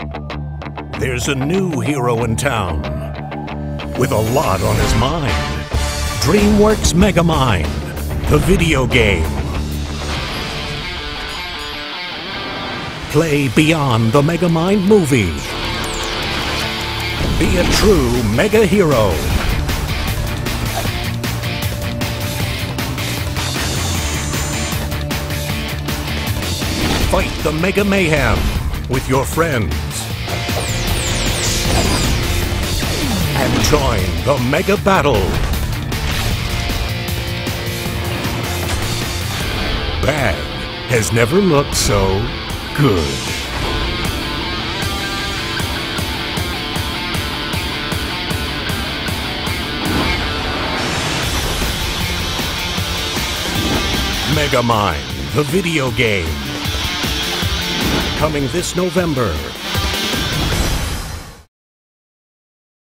There's a new hero in town with a lot on his mind. DreamWorks Megamind, the video game. Play beyond the Megamind movie. Be a true mega hero. Fight the Mega Mayhem with your friends. And join the Mega Battle. Bad has never looked so good. Megamind, the video game. Coming this November.